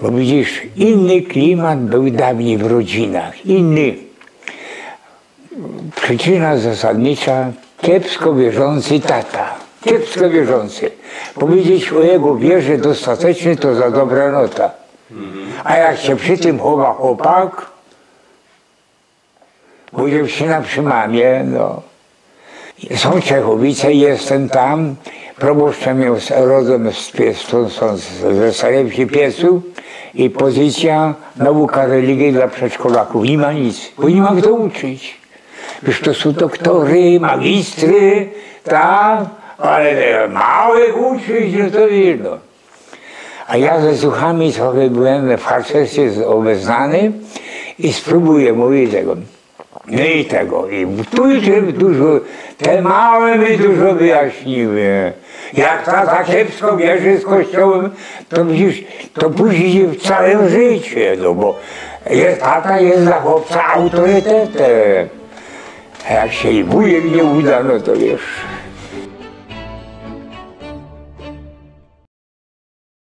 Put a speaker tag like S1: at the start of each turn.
S1: Bo widzisz, inny klimat był dawniej w rodzinach, inny. Przyczyna zasadnicza, kiepsko wierzący tata, kiepsko wierzący. Powiedzieć o jego wierze dostatecznie to za dobra nota. A jak się przy tym chowa chłopak, bo dziewczyna przy mamie, no. Są Czechowice, jestem tam, proboszczem jest rodem ze Starewki Piecu i pozycja nauka religii dla przedszkolaków. Nie ma nic, bo nie ma kto uczyć. Już to są doktory, magistry, tak, ale małych uczyć, no to wiesz, no. A ja ze słuchami trochę byłem w harcerstwie obeznany i spróbuję mówić tego. No i tego. I tu dużo, te małe mi dużo wyjaśniły. Jak tata kiepsko bierze z kościołem, to widzisz, to później w całym życiu, no bo tata jest dla chłopca autorytetem. A jak się i wujek nie uda, no to wiesz.